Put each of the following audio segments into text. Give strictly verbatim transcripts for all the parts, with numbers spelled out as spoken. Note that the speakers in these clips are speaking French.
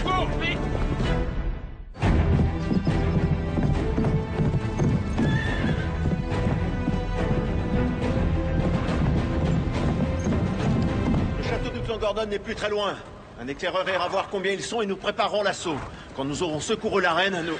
Cours, vite! Le château du clan Gordon n'est plus très loin. Un éclaireur ira voir combien ils sont et nous préparerons l'assaut. Quand nous aurons secouru la reine, nous...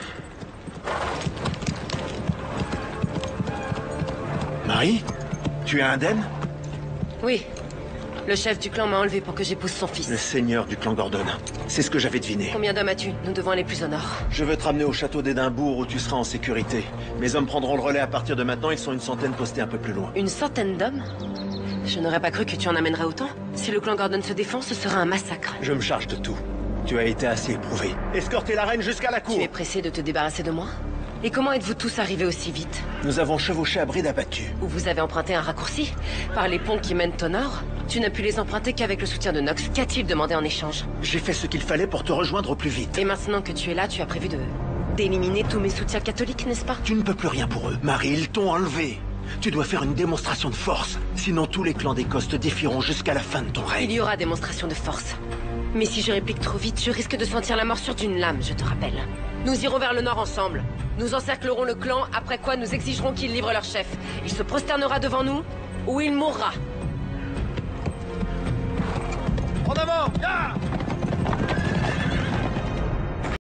Marie? Tu es indemne? Oui. Le chef du clan m'a enlevé pour que j'épouse son fils. Le seigneur du clan Gordon. C'est ce que j'avais deviné. Combien d'hommes as-tu? Nous devons aller plus au nord. Je veux te ramener au château d'Édimbourg où tu seras en sécurité. Mes hommes prendront le relais à partir de maintenant. Ils sont une centaine postés un peu plus loin. Une centaine d'hommes? Je n'aurais pas cru que tu en amènerais autant. Si le clan Gordon se défend, ce sera un massacre. Je me charge de tout. Tu as été assez éprouvé. Escortez la reine jusqu'à la cour. Tu es pressé de te débarrasser de moi? Et comment êtes-vous tous arrivés aussi vite? Nous avons chevauché à bride abattue. Ou vous avez emprunté un raccourci? Par les ponts qui mènent au nord? Tu n'as pu les emprunter qu'avec le soutien de Nox. Qu'a-t-il demandé en échange? J'ai fait ce qu'il fallait pour te rejoindre au plus vite. Et maintenant que tu es là, tu as prévu de... d'éliminer tous mes soutiens catholiques, n'est-ce pas? Tu ne peux plus rien pour eux. Marie, ils t'ont enlevé. Tu dois faire une démonstration de force. Sinon tous les clans d'Écosse te défieront jusqu'à la fin de ton règne. Il y aura démonstration de force. Mais si je réplique trop vite, je risque de sentir la morsure d'une lame, je te rappelle. Nous irons vers le nord ensemble. Nous encerclerons le clan, après quoi nous exigerons qu'il livre leur chef. Il se prosternera devant nous, ou il mourra. En avant! Ah